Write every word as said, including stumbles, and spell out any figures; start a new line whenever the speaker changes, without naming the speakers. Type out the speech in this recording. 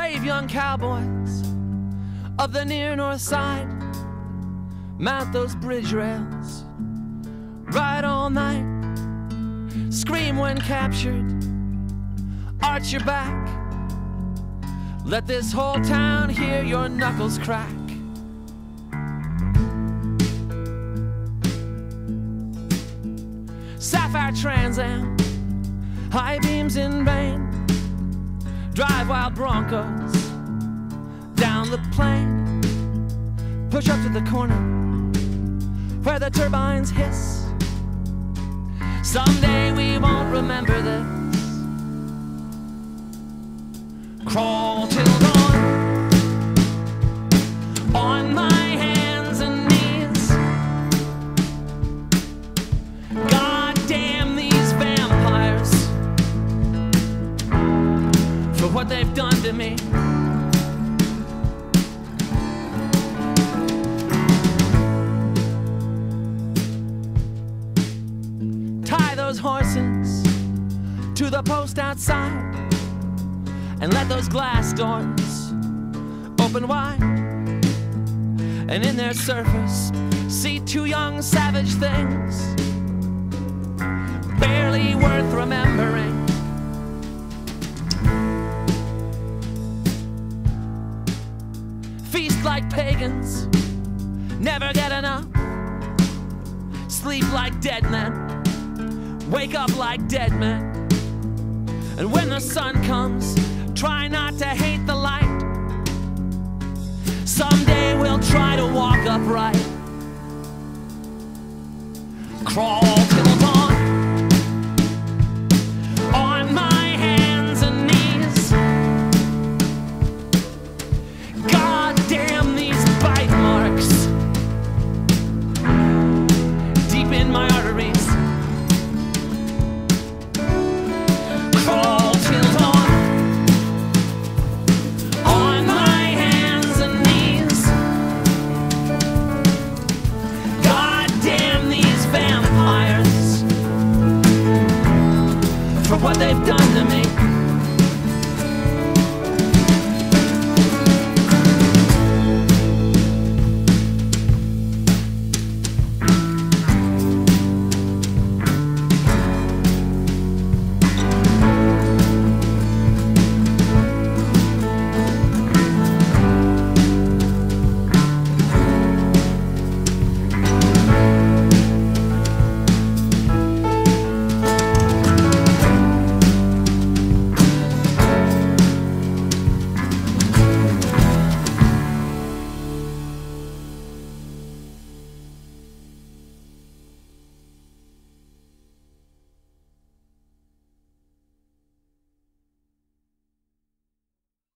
Brave young cowboys of the near north side, mount those bridge rails, ride all night, scream when captured, arch your back, let this whole town hear your knuckles crack. Sapphire Trans Am, high beams in vain, drive wild Broncos down the plain, push up to the corner where the turbines hiss. Someday we won't remember this. Crawl till dawn on my hands and knees. God damn these vampires for what they've done to me. Tie those horses to the post outside and let those glass doors open wide, and in their surface see two young savage things barely worth remembering. Feast like pagans, never get enough, sleep like dead men, wake up like dead men, and when the sun comes, try not to hate the light. Someday we'll try to walk upright. Crawl